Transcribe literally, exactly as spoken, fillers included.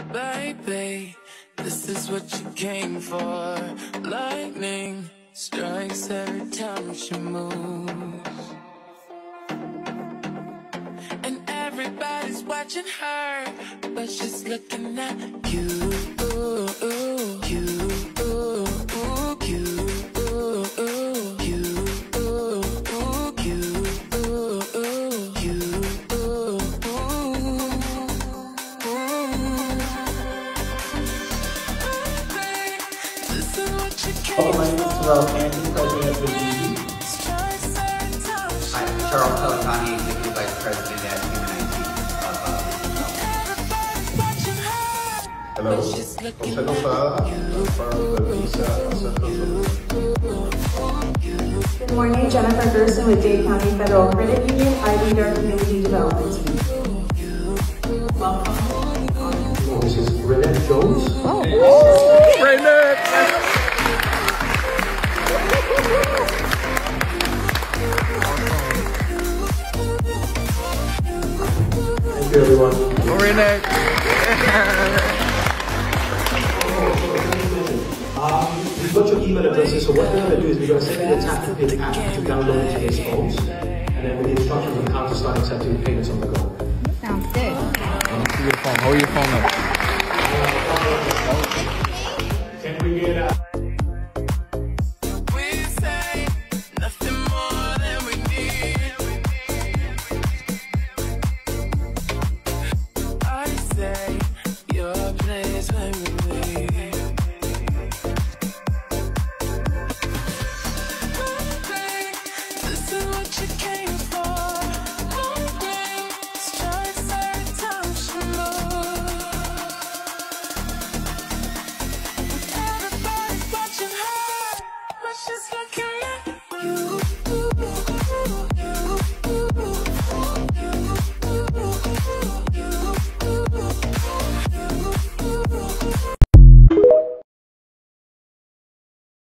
baby, this is what you came for. Lightning strikes every time she moves, and everybody's watching her, but she's looking at you, you, you, you. Hello, my name is Renette, president of ZmBIZI. Hi, Charles Pellicani, Executive Vice President at Human I T. Hello, José Lopez, the Visa Good morning, Jennifer Gerson with Dade County Federal Credit Union. I lead our community development team. Welcome. Oh, this is Renette Jones. Oh, Renette! Thank you, everyone. Oh, Renette! um, we've got your email addresses, so what we're going to do is we're going to send you the Tap to Pay app to download to today's phones, and then with the instructions on how to start accepting payments on the go. Sounds good. Hold your phone. Hold your phone up. Can we get out?